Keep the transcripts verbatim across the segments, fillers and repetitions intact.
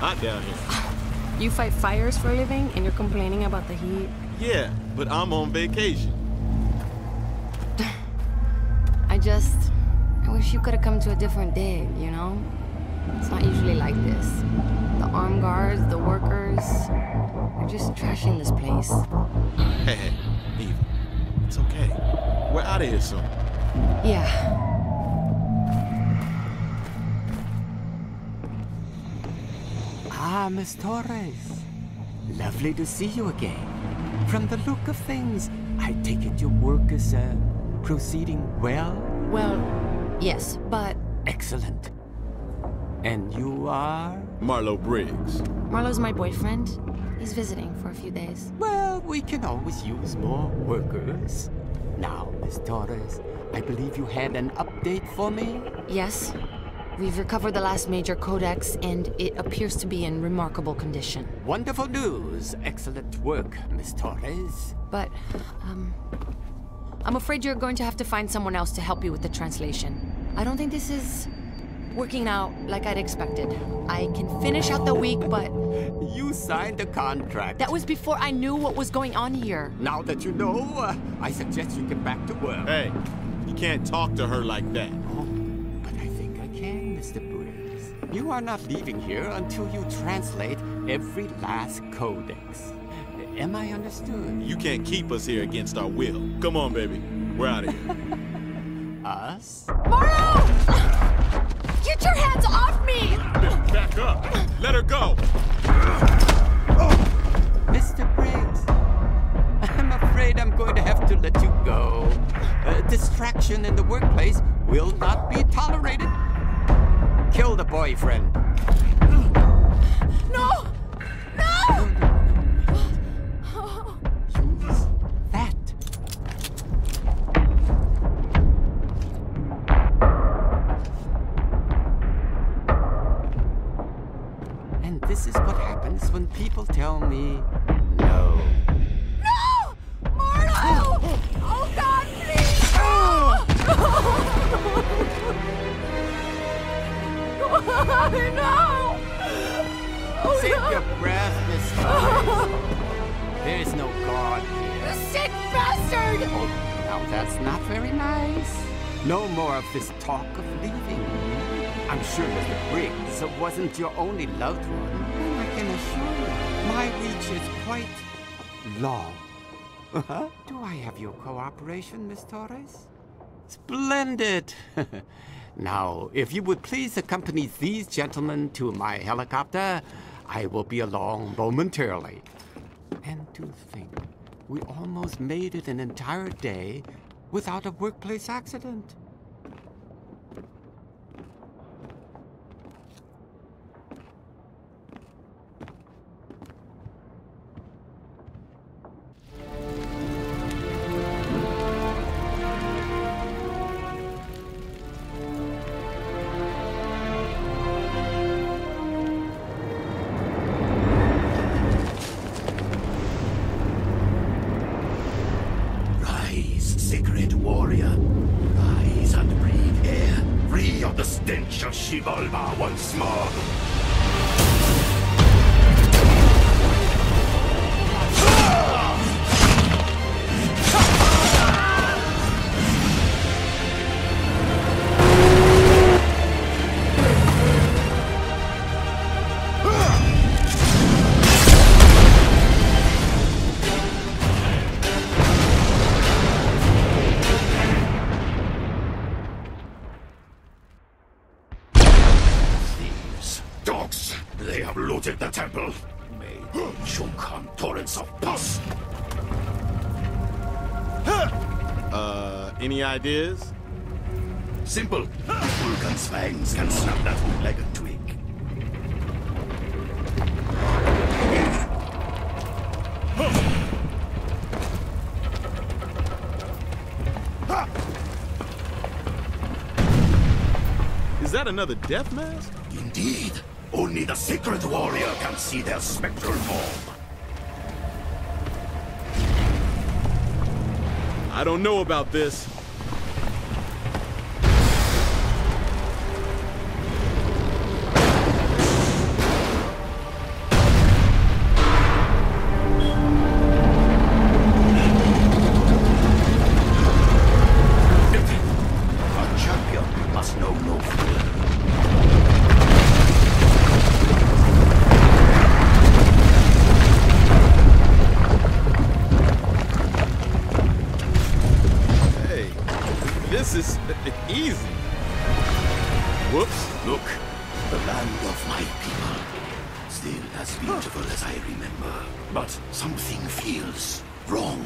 hot down here. You fight fires for a living and you're complaining about the heat? Yeah, but I'm on vacation. I just... I wish you could have come to a different day, you know? It's not usually like this. The armed guards, the workers... They're just trashing this place. Hey, hey, Eva. It's okay. We're out of here soon. Yeah. Ah, Miss Torres. Lovely to see you again. From the look of things, I take it your work is, uh, proceeding well? Well, yes, but... Excellent. And you are? Marlo Briggs. Marlo's my boyfriend. He's visiting for a few days. Well, we can always use more workers. Now, Miss Torres, I believe you had an update for me? Yes. We've recovered the last major codex, and it appears to be in remarkable condition. Wonderful news. Excellent work, Miss Torres. But, um... I'm afraid you're going to have to find someone else to help you with the translation. I don't think this is working out like I'd expected. I can finish out the week, but... You signed a contract. That was before I knew what was going on here. Now that you know, uh, I suggest you get back to work. Hey, you can't talk to her like that. Oh, but I think I can, Mister Briggs. You are not leaving here until you translate every last codex. Am I understood? You can't keep us here against our will. Come on, baby. We're out of here. Us? Marlo! Get your hands off me! Back up! Let her go! Mister Briggs, I'm afraid I'm going to have to let you go. Uh, distraction in the workplace will not be tolerated. Kill the boyfriend. No! No! Use that. And this is what happens when people tell me no. No! Marlo! Oh, God, please! No! No! Oh, Save no. your breath, Miss Torres. There is no God You here. sick bastard! Oh, now that's not very nice. No more of this talk of leaving. I'm sure Mister Briggs wasn't your only loved one. And I can assure you, my reach is quite long. Uh-huh. Do I have your cooperation, Miss Torres? Splendid! Now, if you would please accompany these gentlemen to my helicopter, I will be along momentarily. And to think, we almost made it an entire day without a workplace accident. Sacred warrior, rise and breathe air, free of the stench of Xibalba once more. They have looted the temple. May they choke on torrents of pus. Uh, any ideas? Simple. Vulcan's fangs can snap that wood like a twig. Is that another death mask? Indeed. Only the sacred warrior can see their spectral form. I don't know about this. Whoops. Look, the land of my people. Still as beautiful as I remember. But something feels wrong.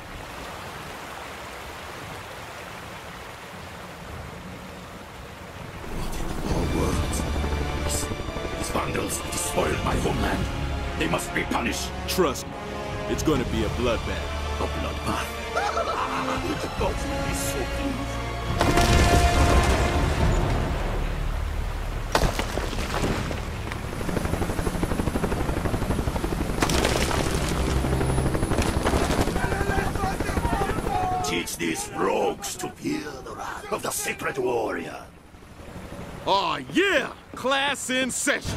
What in all worlds? These, these vandals despoiled my homeland. They must be punished. Trust me, it's gonna be a bloodbath. A bloodbath. God, be so pleased. Teach these rogues to feel the wrath of the sacred warrior. Oh yeah! Class in session!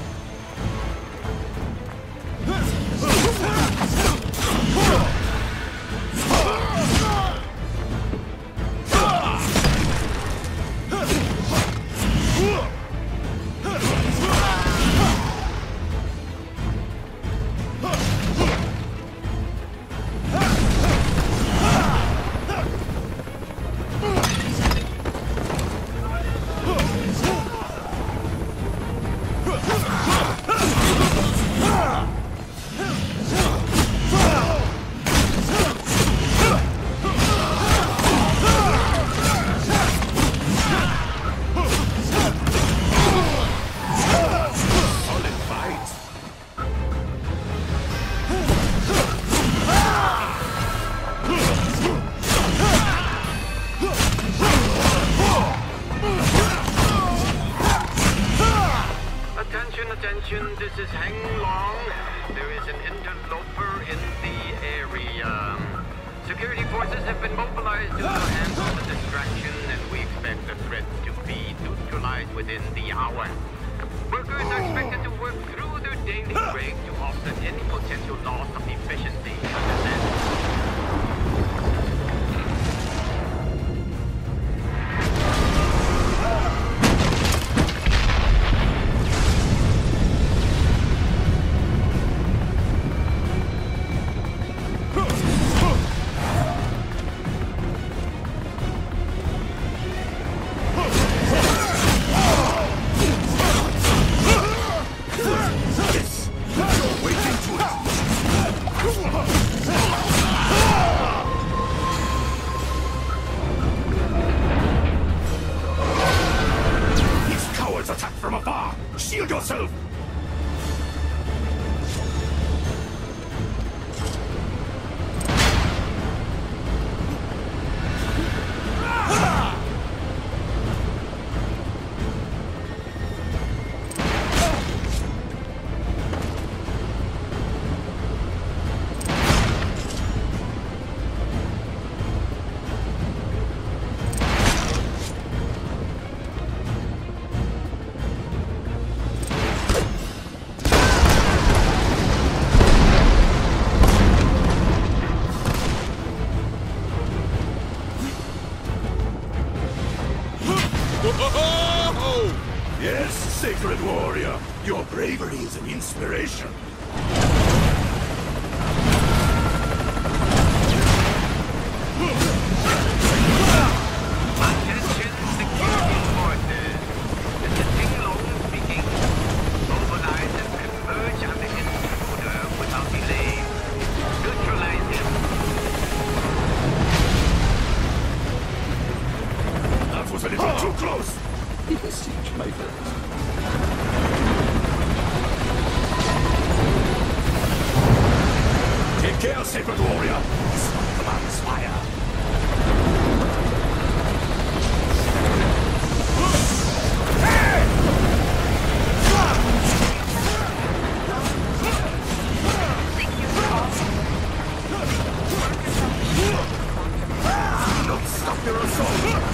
This is Hang Long. There is an interloper in the area. Security forces have been mobilized to handle the distraction, and we expect the threat to be neutralized within the hour. Workers are expected to work through their daily break to offset any potential loss of efficiency. Understand? Shield yourself! Yes, sacred warrior, your bravery is an inspiration. Attention, security forces. This is Hang Long speaking. Mobilize and converge on the intruder without delay. Neutralize him. That was a little too close! Besiege my friends. Take care, sacred warrior! This one commands fire! Don't stop your assault!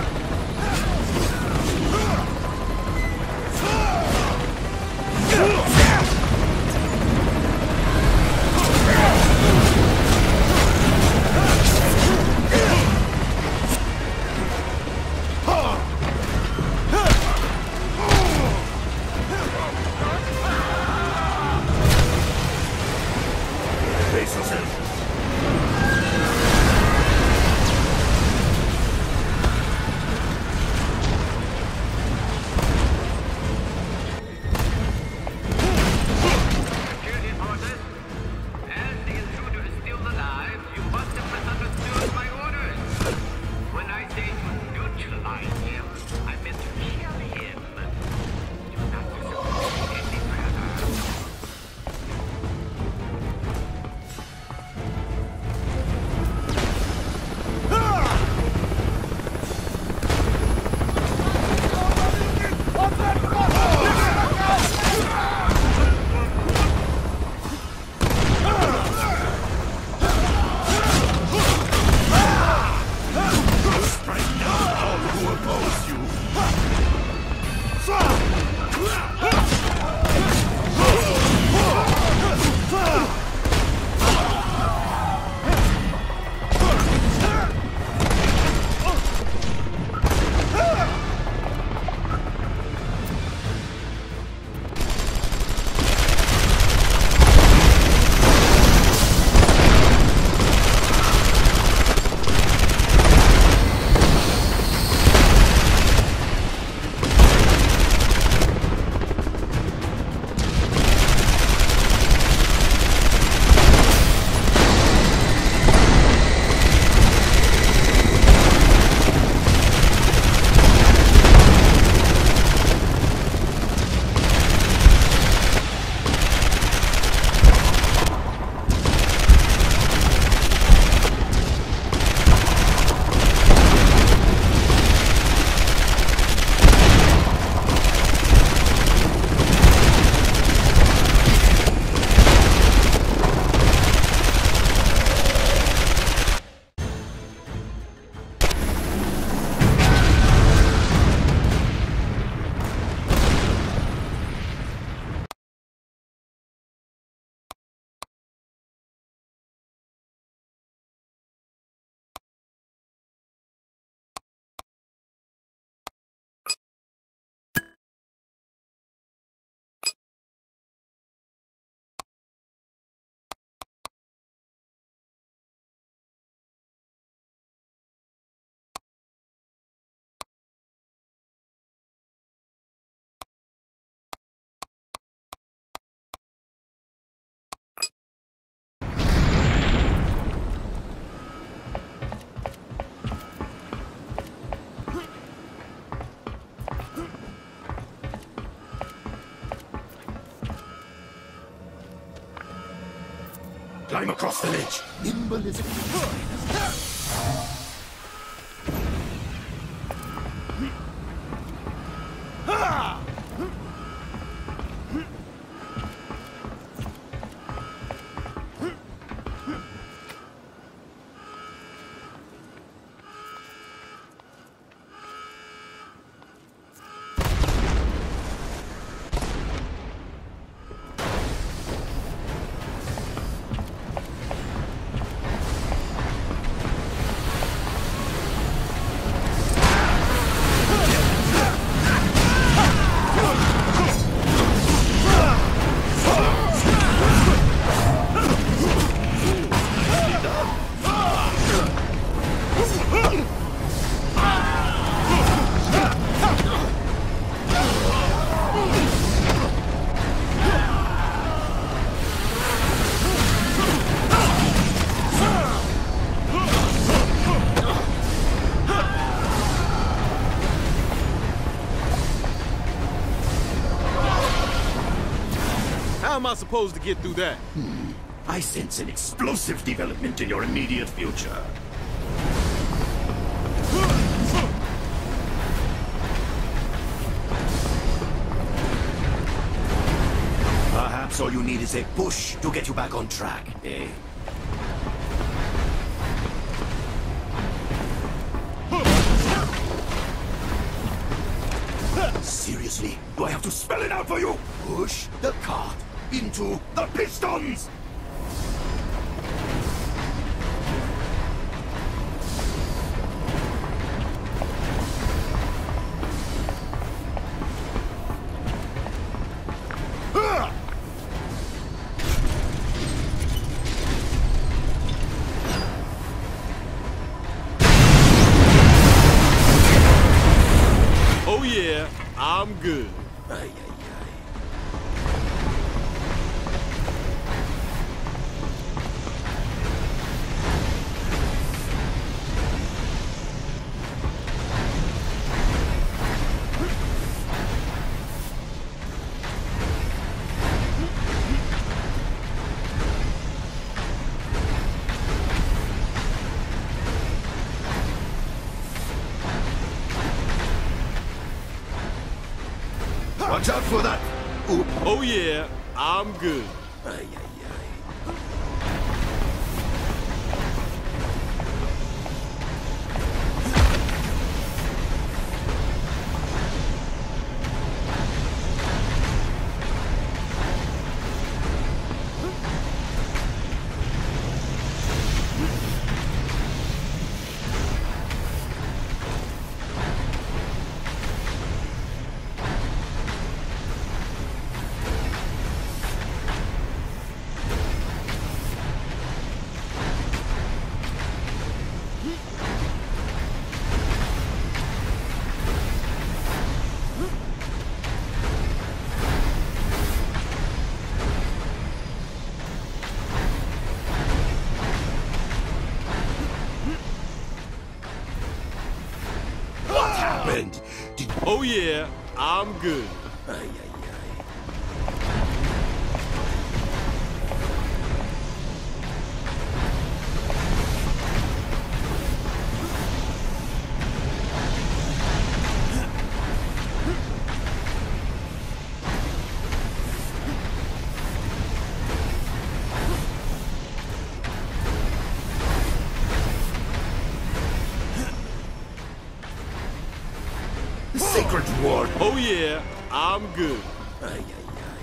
Face yourself! climb across the ledge. Nimble as a How am I supposed to get through that? Hmm. I sense an explosive development in your immediate future. Perhaps all you need is a push to get you back on track, eh? Seriously? Do I have to spell it out for you? Push the cart into the pistons! Oh yeah, I'm good. Ay, ay, ay. Watch out for that! Oop. Oh yeah, I'm good. Ay, ay, ay. Happened? Did... Oh yeah, I'm good. Ay, ay, ay. Sacred ward. Oh yeah, I'm good. Ay, ay, ay.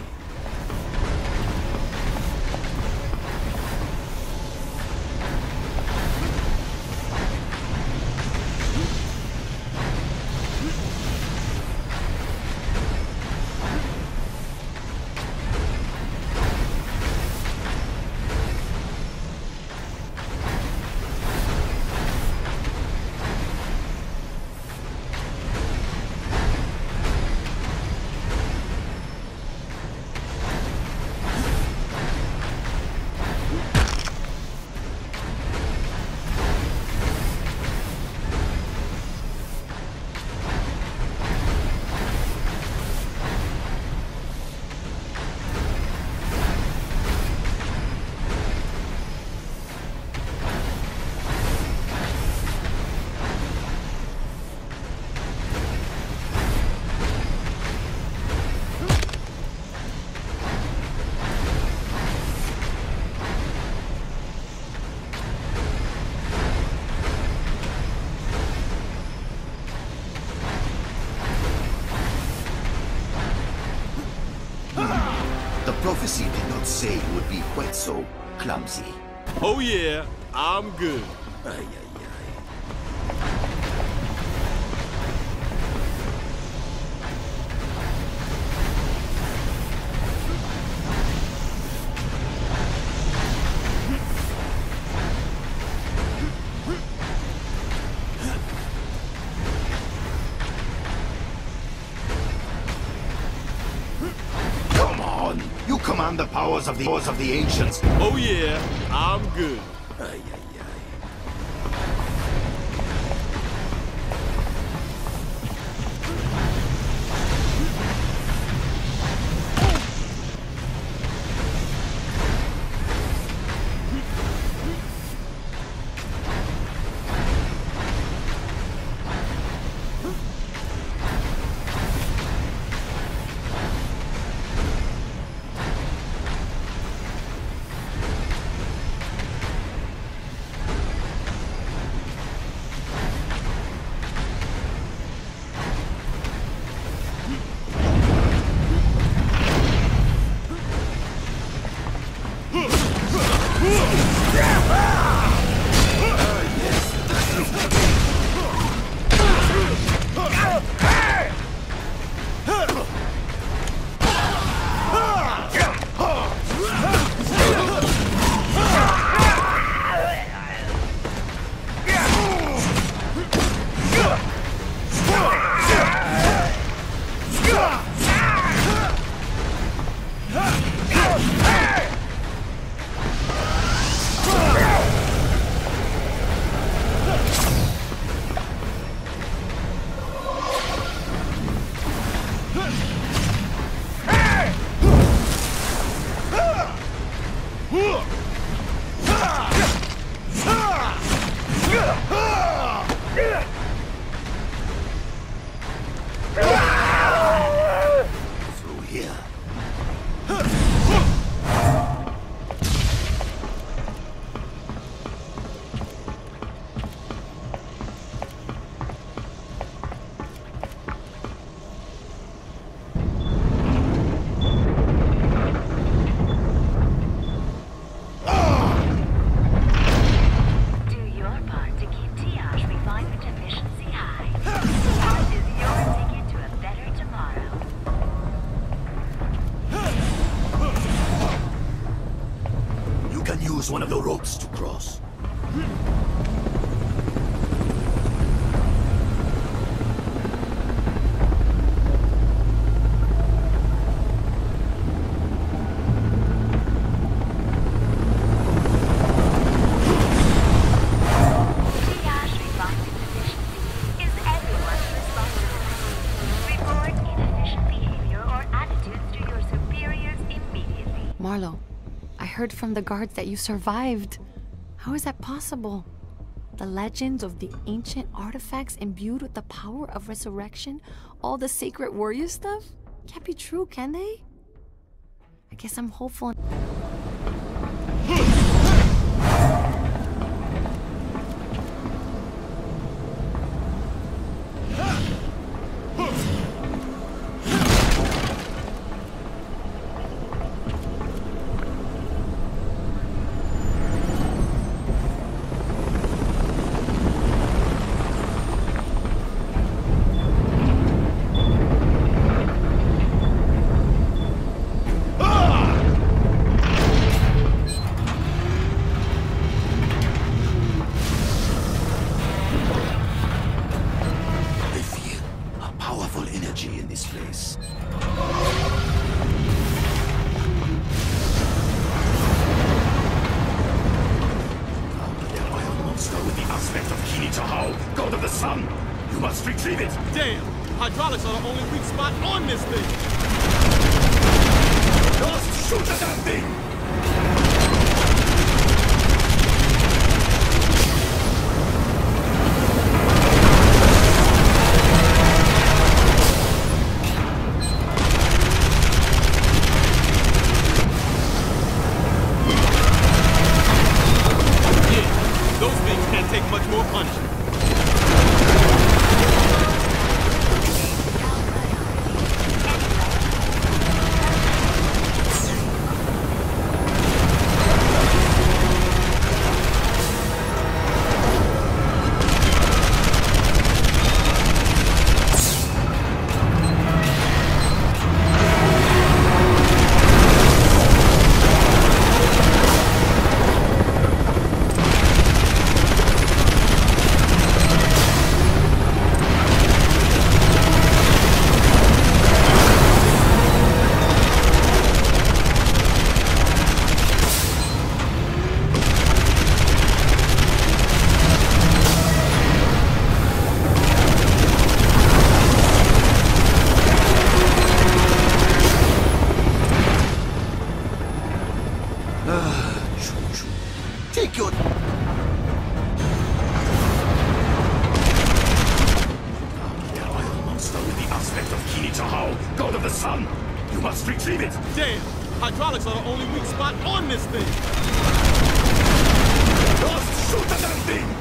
say you would be quite so clumsy. Oh yeah, I'm good. Ay, ay, ay. Come on! You command the powers of the powers of the ancients. Oh yeah, I'm good. Ay, ay, ay. Through here. Do your part to keep Tiash refinement efficiency high. This is your ticket to a better tomorrow. You can use one of the ropes to cross. Tiash refinement efficiency is everyone's responsibility. Report inefficient behavior or attitudes to your superiors immediately. Marlo, I heard from the guards that you survived. How is that possible? The legends of the ancient artifacts imbued with the power of resurrection, all the sacred warrior stuff? Can't be true, can they? I guess I'm hopeful. I feel a powerful energy in this place. The wild monster with the aspect of Kinitahau, god of the sun. You must retrieve it. Damn, hydraulics are the only weak spot on this thing. Just shoot at that thing. Yeah, those things can't take much more punishment. think you're... The oil monster with the aspect of Kini-Tahao, god of the sun. You must retrieve it. Damn! Hydraulics are the only weak spot on this thing! Just shoot the damn thing!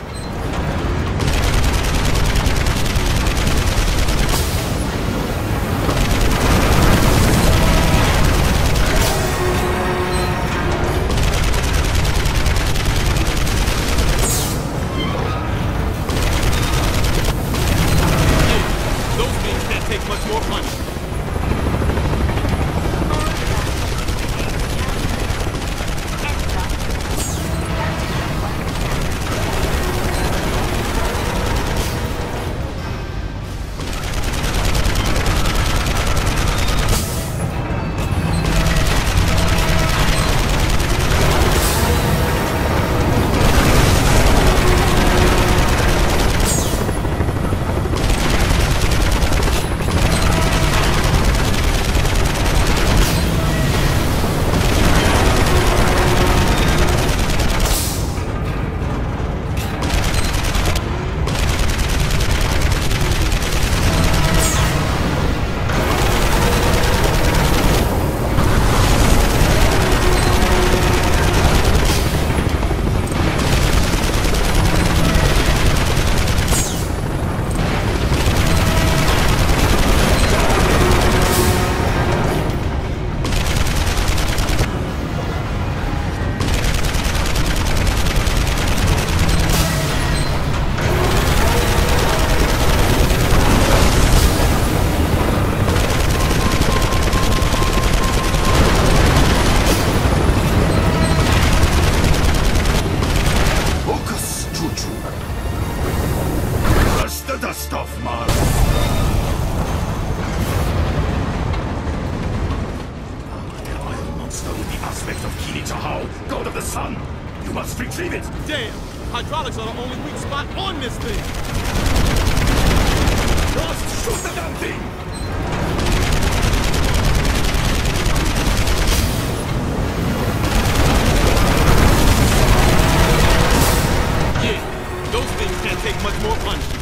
Those things can't take much more punishment. God of the sun! You must retrieve it! Damn! Hydraulics are the only weak spot on this thing! Just shoot the damn thing! Yeah, those things can't take much more punishment.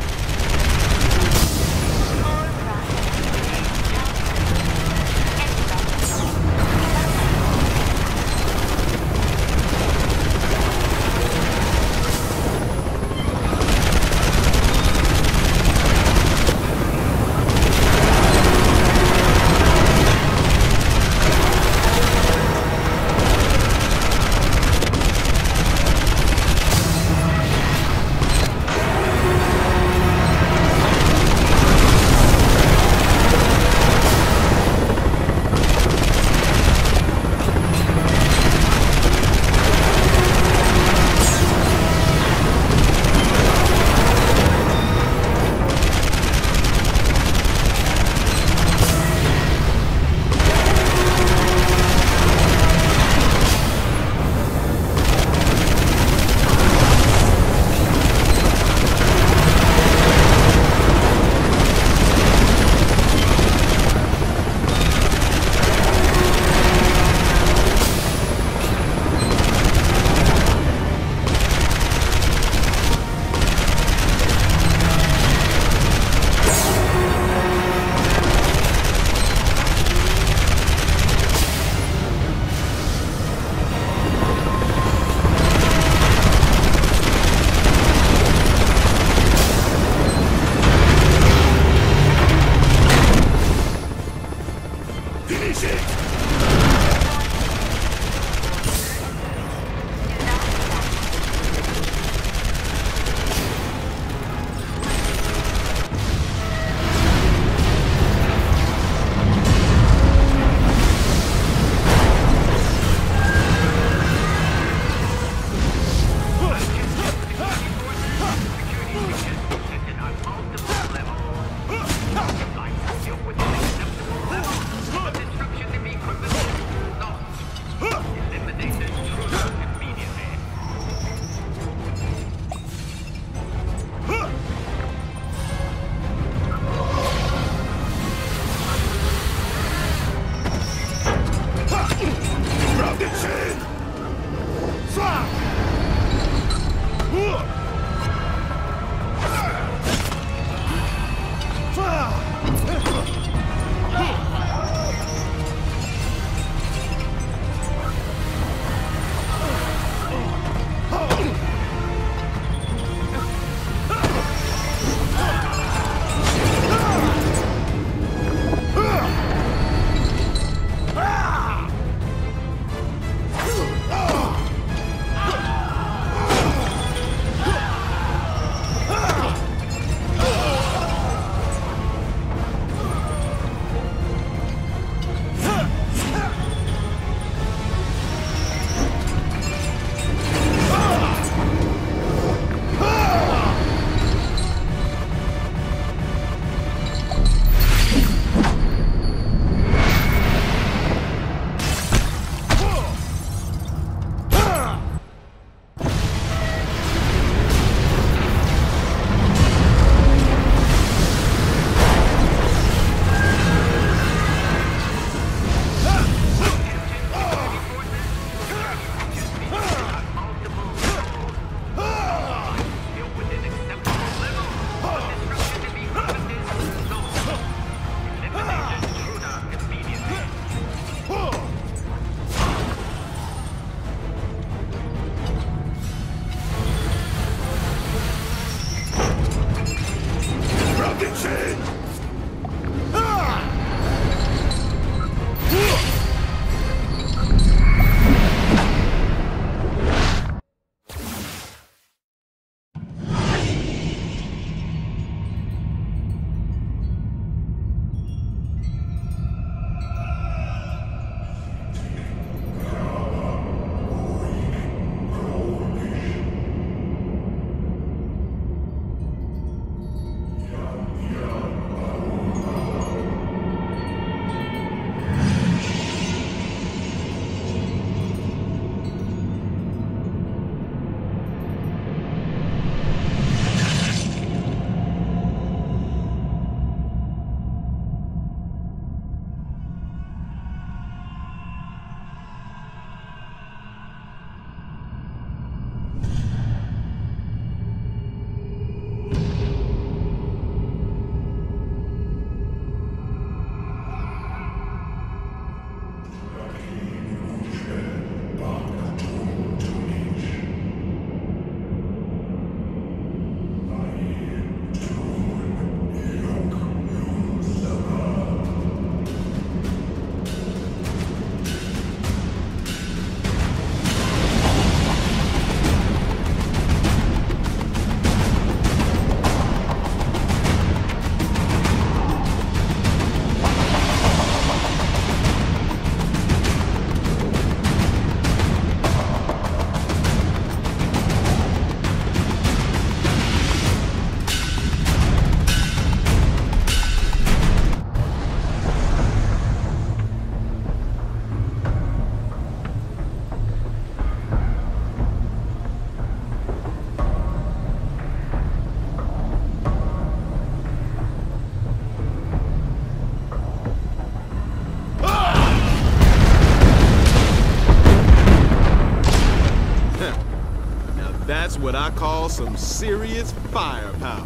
That's what I call some serious firepower.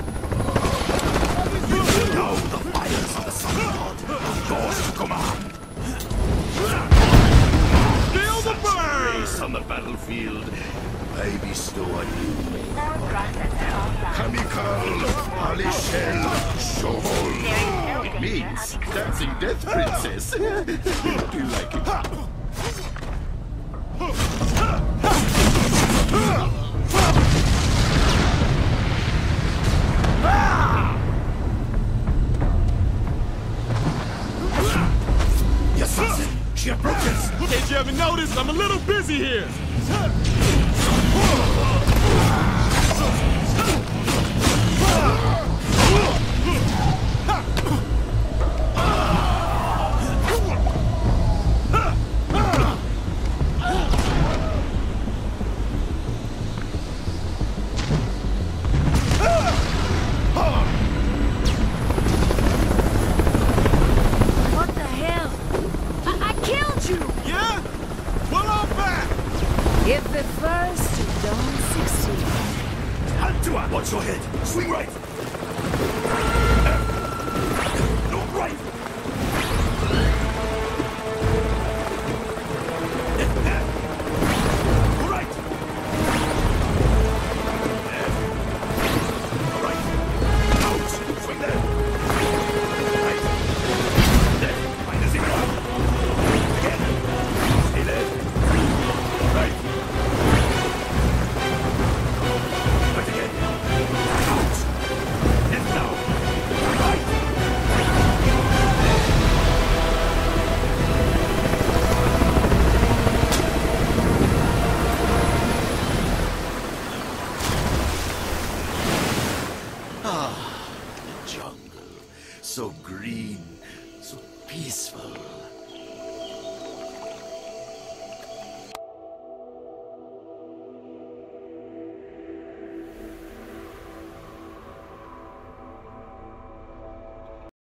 Now the fires of the Sun God are yours to command. Feel the burn! Race on the battlefield. I bestow on you. Core processor offline. Chemical, Alishel, Shohol. There is no It danger means of explosion. dancing death princess. Do you like it? The assassin, she approaches. Did you ever notice I'm a little busy here? What the hell? I, I killed you! Yeah? Well, I'm back! If at first you don't succeed. Hand to her. Watch your head. Swing right. Look right. Right. Right. Out. Swing there. Right. There. Find the zero. Again. Stay there. Right. Right again. Out. Left now. Right. Ah, the jungle. So green, so peaceful.